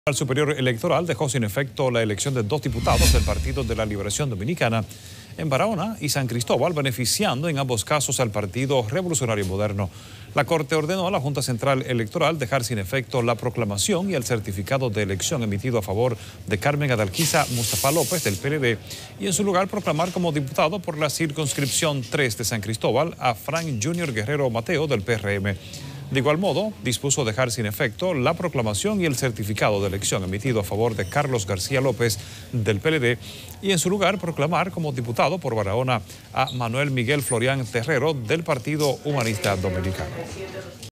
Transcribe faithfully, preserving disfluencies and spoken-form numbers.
El Tribunal Superior Electoral dejó sin efecto la elección de dos diputados del Partido de la Liberación Dominicana en Barahona y San Cristóbal, beneficiando en ambos casos al Partido Revolucionario Moderno. La Corte ordenó a la Junta Central Electoral dejar sin efecto la proclamación y el certificado de elección emitido a favor de Carmen Adalquisa Mustafa López del P L D y en su lugar proclamar como diputado por la circunscripción tres de San Cristóbal a Frank Junior Guerrero Mateo del P R M. De igual modo, dispuso dejar sin efecto la proclamación y el certificado de elección emitido a favor de Carlos García López del P L D y en su lugar proclamar como diputado por Barahona a Manuel Miguel Florián Terrero del Partido Humanista Dominicano.